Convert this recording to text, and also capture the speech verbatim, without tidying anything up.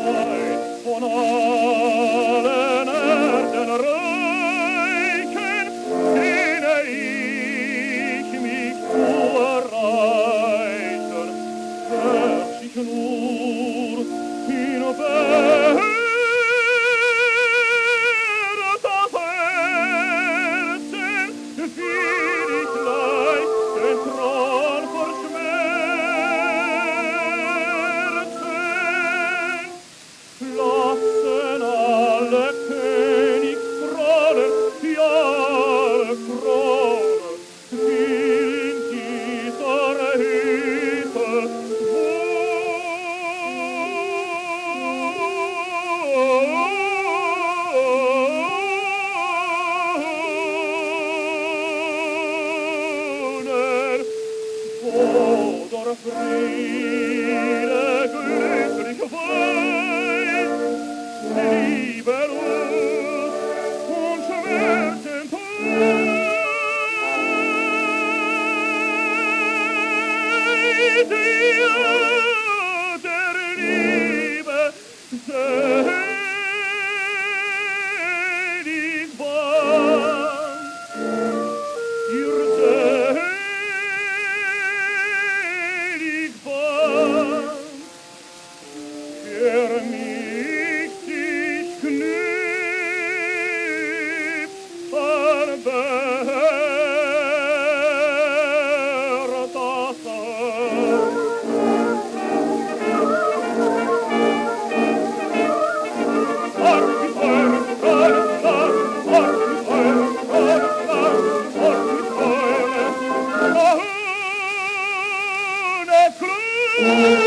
Zeit von allen Erden reichen, dehne ich mich zu erreichen, herrsch ich nur in Welt. Oder Friede, glücklich weit, Liebe, Lust und Schmerzen teilt, dir der Liebe selig Band, ihr selig Band, für mich sich knüpft an Bertha Hand. Ach, wie teuer, teuer, teuer, ach, wie teuer, teuer, teuer, ach, wie teuer, ach, wie teuer,